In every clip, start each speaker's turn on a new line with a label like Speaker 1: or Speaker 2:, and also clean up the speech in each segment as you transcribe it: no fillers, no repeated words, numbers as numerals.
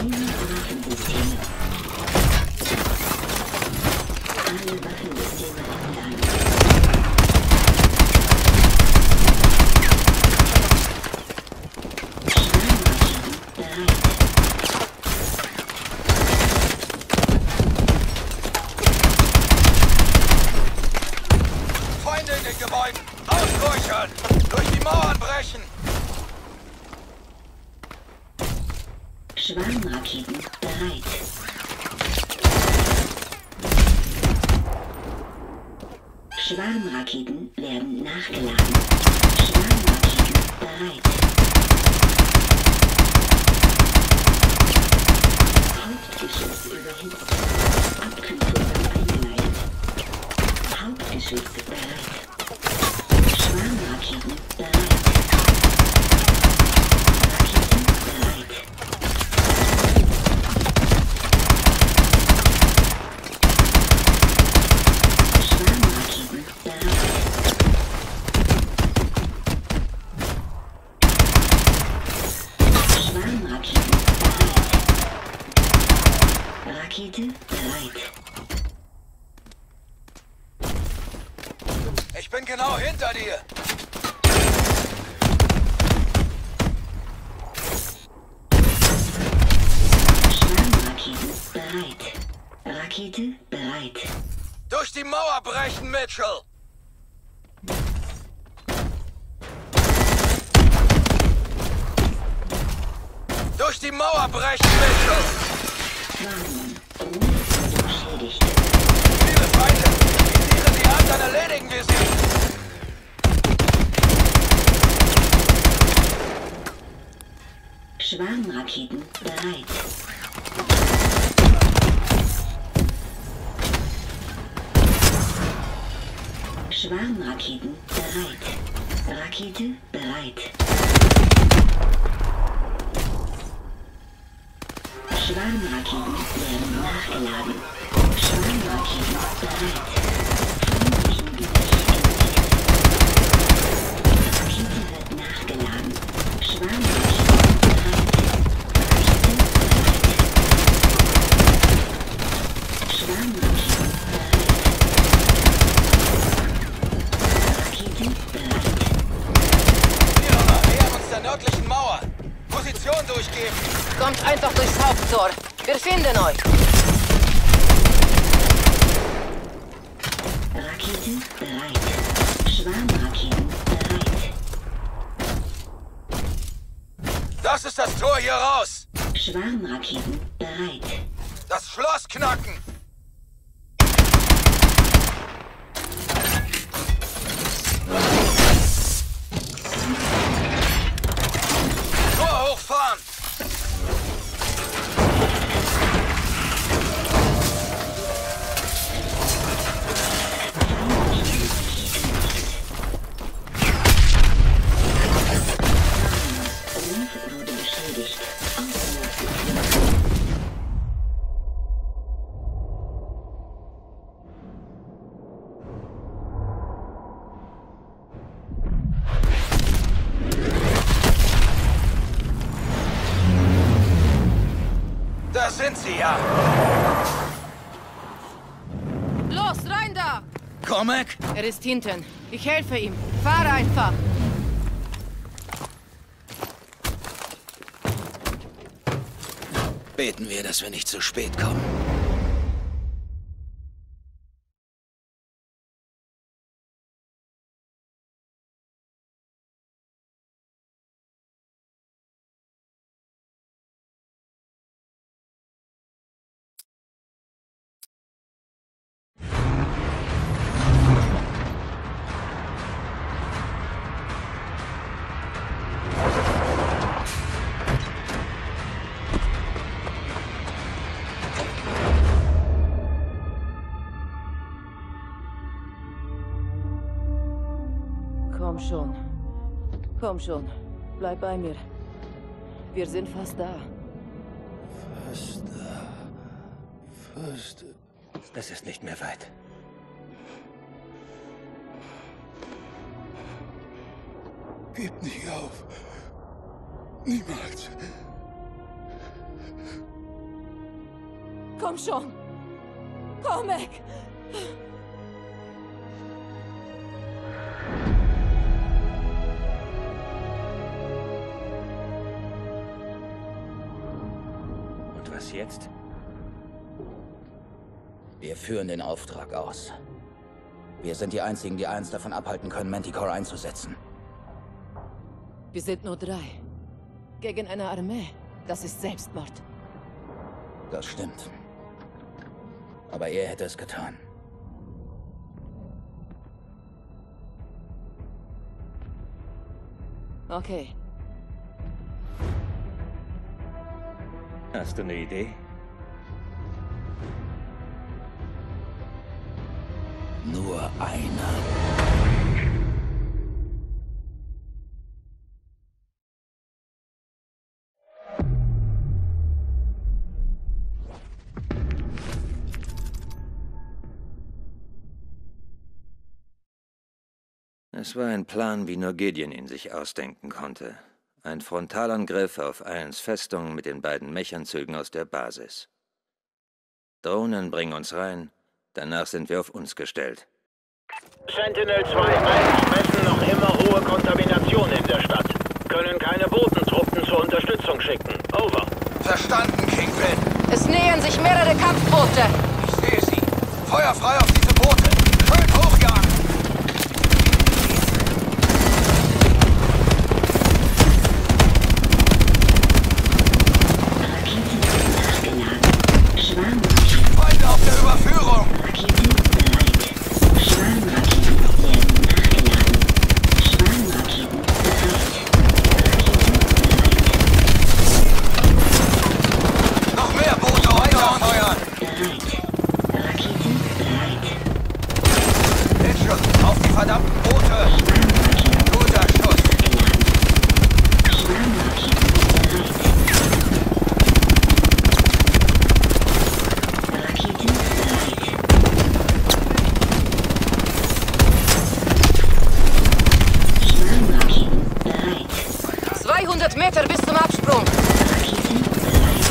Speaker 1: Waffensysteme. Alle Waffensysteme online.
Speaker 2: Feinde in den Gebäuden! Ausräuchern! Durch die Mauern brechen!
Speaker 1: Schwarmraketen bereit. Schwarmraketen werden nachgeladen. Schwarmraketen bereit. Hauptgeschütz überhitzt. Abtriebsprogramm eingeleitet. Hauptgeschütz bereit. Schwarmraketen bereit. Raketen bereit. Schwarmraketen bereit. Schwarmraketen bereit. Rakete bereit.
Speaker 2: Ich bin genau hinter dir!
Speaker 1: Schwarmraketen bereit. Rakete bereit.
Speaker 2: Durch die Mauer brechen, Mitchell! Durch die Mauer brechen, Mitchell!
Speaker 1: Warnung. Ruhe wurde beschädigt.
Speaker 2: Viele Feinde! Visiere sie an, dann erledigen wir sie!
Speaker 1: Schwarmraketen bereit. Schwarmraketen bereit. Rakete bereit. Schwarmraketen werden nachgeladen. Schwarmraketen bereit. Feindlichen Übersicht. Rakete wird nachgeladen. Schwarmraketen bereit. Rakete bereit. Schwarmraketen bereit. Rakete bereit.
Speaker 2: Wir nähern uns der nördlichen Mauer! Position durchgeben!
Speaker 3: Kommt einfach durchs Haupttor. Wir finden euch.
Speaker 1: Rakete bereit. Schwarmraketen bereit.
Speaker 2: Das ist das Tor hier raus!
Speaker 1: Schwarmraketen bereit.
Speaker 2: Das Schloss knacken! Tor hochfahren!
Speaker 1: Rumpf wurde beschädigt. Ausgelöst.
Speaker 2: Da sind sie ja!
Speaker 3: Los, rein da!
Speaker 2: Cormac?
Speaker 3: Er ist hinten. Ich helfe ihm. Fahre einfach.
Speaker 2: Beten wir, dass wir nicht zu spät kommen.
Speaker 3: Komm schon. Komm schon. Bleib bei mir. Wir sind fast da.
Speaker 2: Fast. Es ist nicht mehr weit.
Speaker 4: Gebt nicht auf. Niemals.
Speaker 3: Komm schon! Komm weg!
Speaker 4: Und was jetzt? Wir führen den Auftrag aus. Wir sind die Einzigen, die eins davon abhalten können, Manticore einzusetzen.
Speaker 3: Wir sind nur 3. Gegen eine Armee. Das ist Selbstmord.
Speaker 4: Das stimmt. Aber er hätte es getan.
Speaker 3: Okay.
Speaker 5: Hast du eine Idee?
Speaker 4: Nur einer.
Speaker 5: Es war ein Plan, wie nur Gideon ihn sich ausdenken konnte. Ein Frontalangriff auf Allens Festung mit den beiden Mechanzügen aus der Basis. Drohnen bringen uns rein, danach sind wir auf uns gestellt.
Speaker 6: Sentinel 2-1 messen noch immer hohe Kontamination in der Stadt. Können keine Bodentruppen zur Unterstützung schicken. Over.
Speaker 2: Verstanden, Kingpin.
Speaker 3: Es nähern sich mehrere Kampfboote.
Speaker 2: Ich sehe sie. Feuer frei auf diese Boote. Schön hochjagen.
Speaker 1: Raketen nachgeladen. Schwarmraketen.
Speaker 2: Feinde auf der Überführung.
Speaker 1: Raketen bereit. Schwarmraketen werden nachgeladen. Schwarmraketen bereit.
Speaker 2: Noch mehr Boote weiterfeuern.
Speaker 1: Bereit. Raketen bereit.
Speaker 2: Mitchell, auf die verdammten Boote. Guter Schuss.
Speaker 1: Schwarmraketen bereit. Raketen bereit. Schwarmraketen bereit.
Speaker 3: 200 Meter bis zum Absprung.
Speaker 1: Raketen bereit.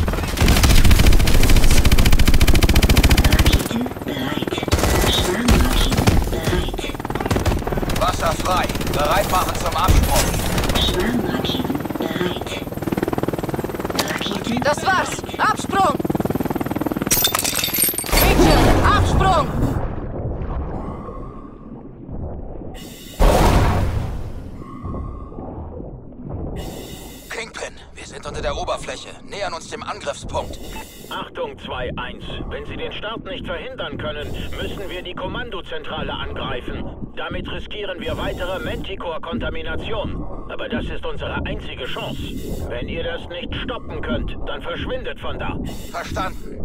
Speaker 1: Raketen bereit. Schwarmraketen bereit.
Speaker 2: Wasser frei. Bereit machen zum Absprung.
Speaker 1: Schwarmraketen bereit. Raketen
Speaker 3: Das war's. Absprung! Mitchell, Absprung!
Speaker 2: Kingpin, wir sind unter der Oberfläche. Nähern uns dem Angriffspunkt.
Speaker 6: Achtung 2-1. Wenn Sie den Start nicht verhindern können, müssen wir die Kommandozentrale angreifen. Damit riskieren wir weitere Manticore-Kontamination. Aber das ist unsere einzige Chance. Wenn ihr das nicht stoppen könnt, dann verschwindet von da.
Speaker 2: Verstanden.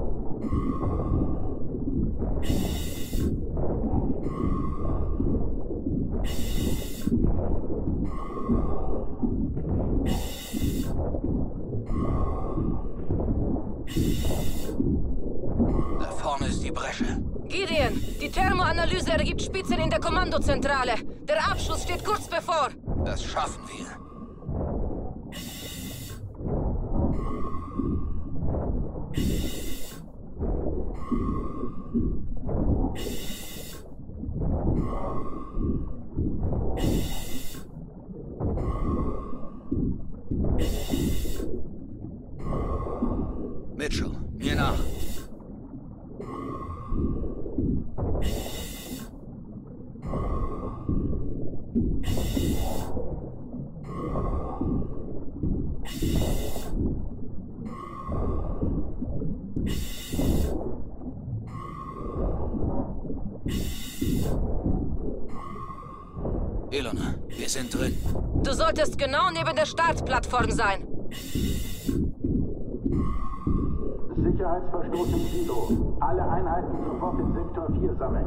Speaker 2: Da vorne ist die Bresche.
Speaker 3: Gideon, die Thermoanalyse ergibt Spitzen in der Kommandozentrale. Der Abschuss steht kurz bevor.
Speaker 2: Das schaffen wir. Mitchell, mir nach. Ilona, wir sind drin.
Speaker 3: Du solltest genau neben der Startplattform sein.
Speaker 7: Sicherheitsverstoß im Silo. Alle Einheiten sofort in Sektor 4 sammeln.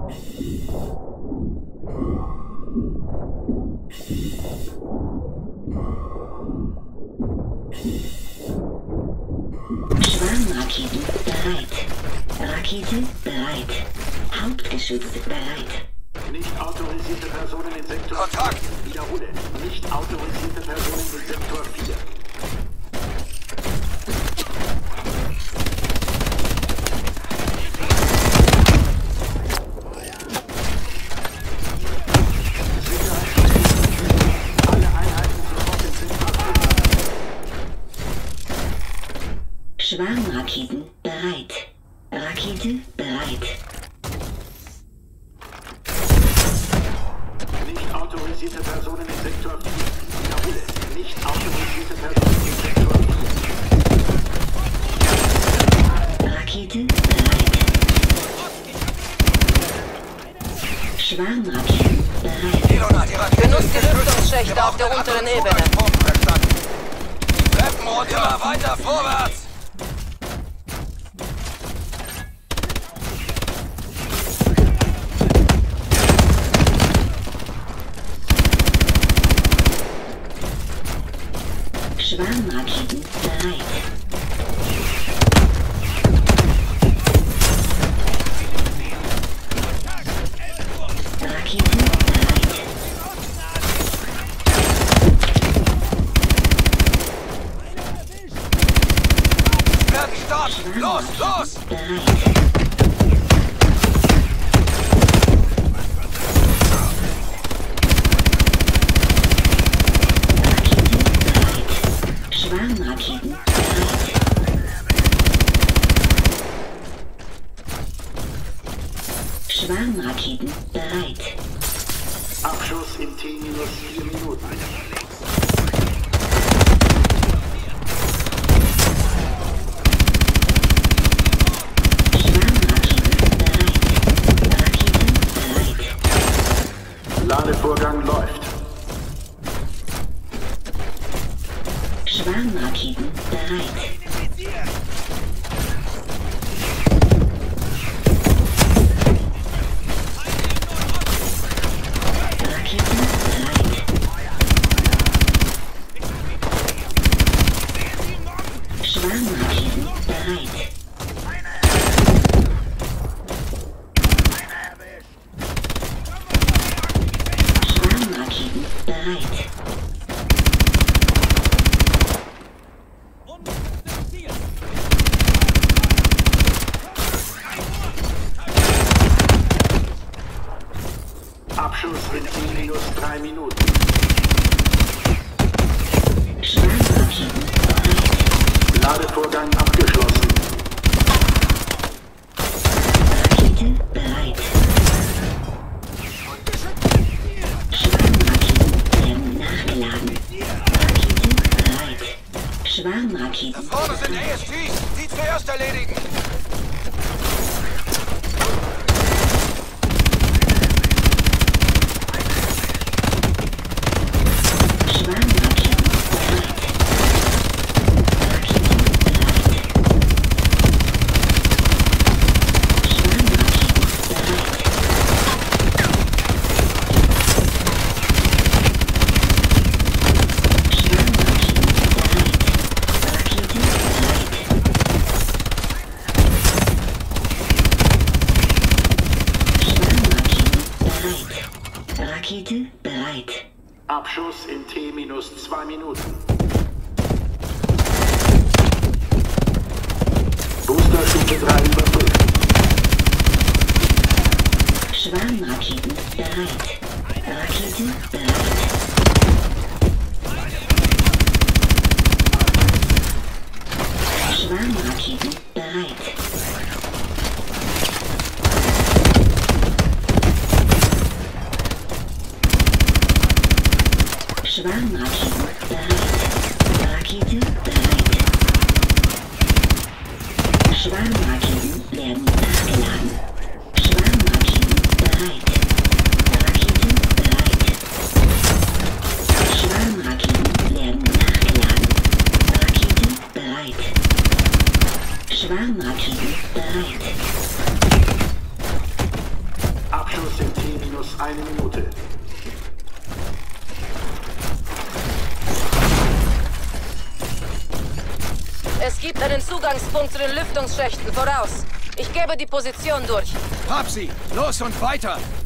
Speaker 1: Schwarmraketen bereit. Rakete bereit. Hauptgeschütz bereit.
Speaker 7: Nicht autorisierte Personen in Sektor
Speaker 2: Kontakt!
Speaker 7: 4. Wiederhole. Nicht autorisierte Personen in Sektor 4.
Speaker 1: Schwarmraketen bereit. Rakete bereit.
Speaker 7: Nicht autorisierte Personen im Sektor 4. Wiederhole. Nicht autorisierte Personen im Sektor 4.
Speaker 1: Rakete bereit. Schwarmraketen bereit.
Speaker 3: Benutzt die Lüftungsschächte auf der unteren Ebene.
Speaker 2: Treppen und immer weiter vorwärts!
Speaker 1: Schwarmraketen bereit. Rakete bereit.
Speaker 2: Werden starten! Los, los!
Speaker 1: Bereit. Schwarmraketen bereit. Schwarmraketen bereit.
Speaker 7: Abschuss in T-4 Minuten.
Speaker 1: Schwarmraketen bereit. Raketen bereit.
Speaker 7: Ladevorgang läuft.
Speaker 1: Schwarmraketen bereit. Raketen bereit. Schwarmraketen bereit. Schwarmraketen bereit.
Speaker 7: Abschuss in T-3 Minuten.
Speaker 1: Schwarmraketen bereit.
Speaker 7: Ladevorgang abgeschlossen.
Speaker 1: Rakete bereit. Schwarmraketen werden nachgeladen. Rakete bereit. Schwarmraketen
Speaker 2: Vorne sind ASTs! Die zuerst erledigen!
Speaker 1: Schwarmraketen bereit. Raketen bereit. Schwarmraketen bereit. Schwarmraketen bereit. Rakete bereit. Schwarmraketen bereit. Rakete bereit.
Speaker 7: Abschuss in T-2 Minuten. Boosterstufe 3 überprüft.
Speaker 1: Schwarmraketen bereit. Rakete bereit. Schwarmraketen bereit. Schwarmraketen bereit. Rakete bereit. Schwarmraketen werden nachgeladen. Schwarmraketen bereit. Rakete bereit. Schwarmraketen werden nachgeladen. Rakete bereit. Schwarmraketen bereit.
Speaker 7: Abschuss in T-1 Minute.
Speaker 3: Es gibt einen Zugangspunkt zu den Lüftungsschächten voraus. Ich gebe die Position durch.
Speaker 2: Hab sie! Los und weiter!